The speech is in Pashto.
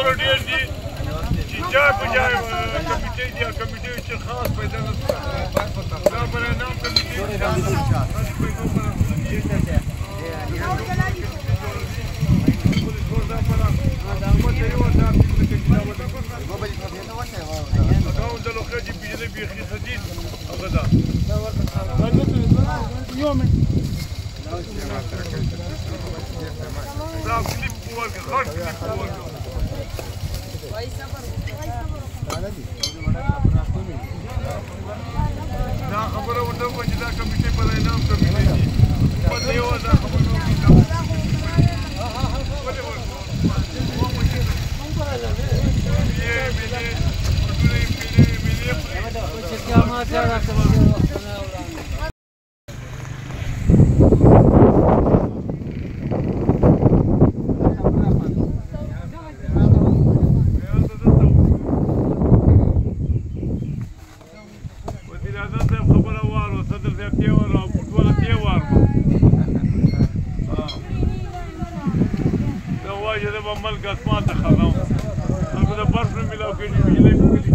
خبره ډېر دي چې جای په جای کمیټې دي او کمیټې چې خاص پیدا نه شته دا پر نام کمیټې دا خبره ورته وکړه چې دا کمیټې په انعام کمیټې دي پته یې وه دا خبره ملک اسمان ته خغم خلکو ته برف نه میلاو کېږي بجلۍ په کلي